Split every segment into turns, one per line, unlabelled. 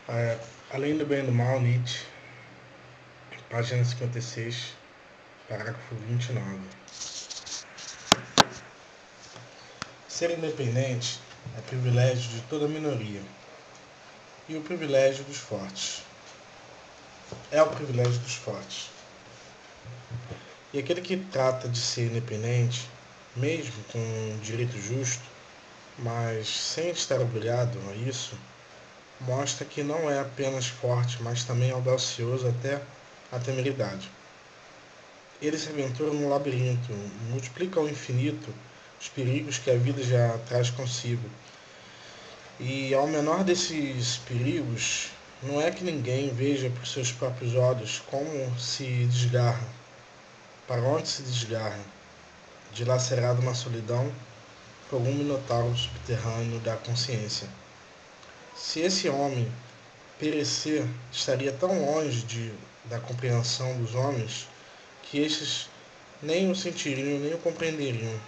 Além do bem e do mal, Nietzsche, página 56, parágrafo 29. Ser independente é privilégio de toda minoria, e o privilégio dos fortes. É o privilégio dos fortes. E aquele que trata de ser independente, mesmo com um direito justo, mas sem estar obrigado a isso, mostra que não é apenas forte, mas também audacioso até a temeridade. Ele se aventura num labirinto, multiplica ao infinito os perigos que a vida já traz consigo. E ao menor desses perigos, não é que ninguém veja por seus próprios olhos como se desgarra, para onde se desgarra, dilacerado na solidão por algum minotauro subterrâneo da consciência. Se esse homem perecer, estaria tão longe da compreensão dos homens que estes nem o sentiriam, nem o compreenderiam.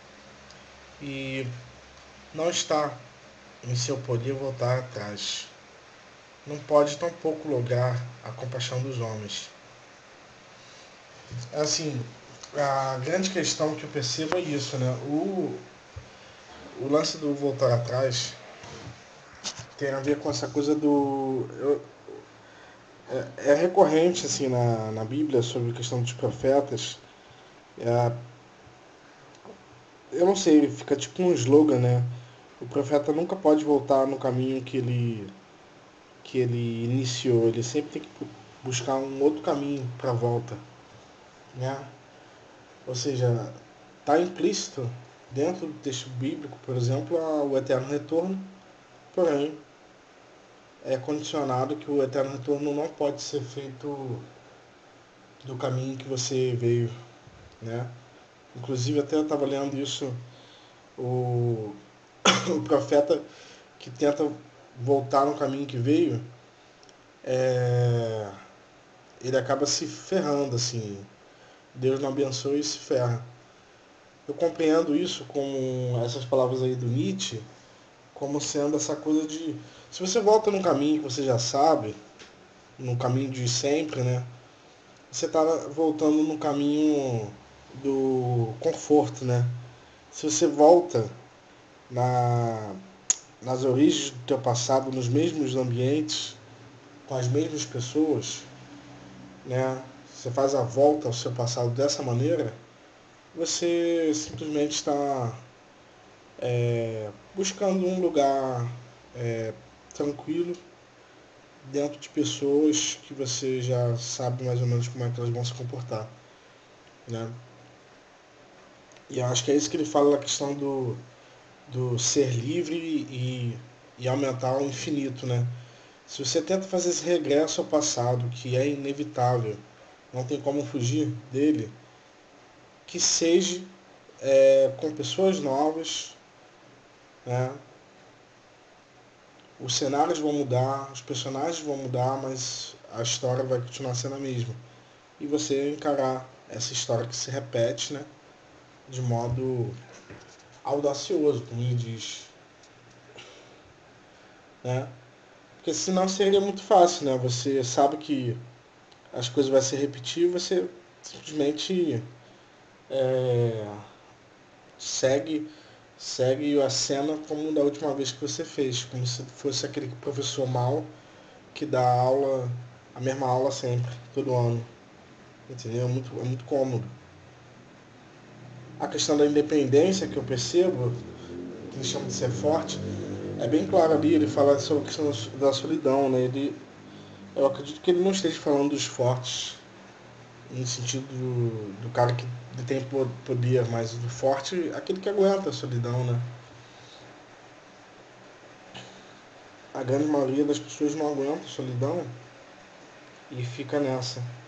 E não está em seu poder voltar atrás. Não pode tampouco lograr a compaixão dos homens. Assim, a grande questão que eu percebo é isso, né? O lance do voltar atrás tem a ver com essa coisa é recorrente, assim, na Bíblia, sobre a questão dos profetas. É, eu não sei, fica tipo um slogan, né? O profeta nunca pode voltar no caminho que ele iniciou. Ele sempre tem que buscar um outro caminho para a volta, né? Ou seja, está implícito dentro do texto bíblico, por exemplo, o eterno retorno, porém é condicionado que o eterno retorno não pode ser feito do caminho que você veio, né? Inclusive até eu estava lendo isso, o, o profeta que tenta voltar no caminho que veio, é, ele acaba se ferrando, assim. Deus não abençoa e se ferra. Eu compreendo isso como essas palavras aí do Nietzsche, como sendo essa coisa de, se você volta num caminho que você já sabe, no caminho de sempre, né? Você está voltando no caminho do conforto, né? Se você volta na, nas origens do teu passado, nos mesmos ambientes, com as mesmas pessoas, né? Você faz a volta ao seu passado dessa maneira, você simplesmente está buscando um lugar tranquilo dentro de pessoas que você já sabe mais ou menos como é que elas vão se comportar, né? E eu acho que é isso que ele fala na questão do ser livre e aumentar ao infinito, né? Se você tenta fazer esse regresso ao passado, que é inevitável, não tem como fugir dele, que seja com pessoas novas, né? Os cenários vão mudar, os personagens vão mudar, mas a história vai continuar sendo a mesma. E você encarar essa história que se repete, né? De modo audacioso, como ele diz, né? Porque senão seria muito fácil, né? Você sabe que as coisas vão se repetir, você simplesmente é, segue segue a cena como da última vez que você fez, como se fosse aquele professor mau que dá aula, a mesma aula sempre, todo ano, entendeu? É muito cômodo. A questão da independência que eu percebo, que ele chama de ser forte, é bem claro ali, ele fala sobre a questão da solidão, né? Eu acredito que ele não esteja falando dos fortes no sentido do cara que detém poder, mas do forte, aquele que aguenta a solidão, né? A grande maioria das pessoas não aguenta a solidão e fica nessa.